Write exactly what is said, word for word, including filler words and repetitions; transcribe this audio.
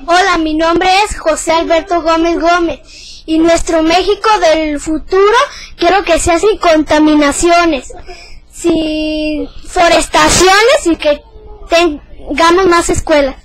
Hola, mi nombre es José Alberto Gómez Gómez y nuestro México del futuro quiero que sea sin contaminaciones, sin forestaciones y que tengamos más escuelas.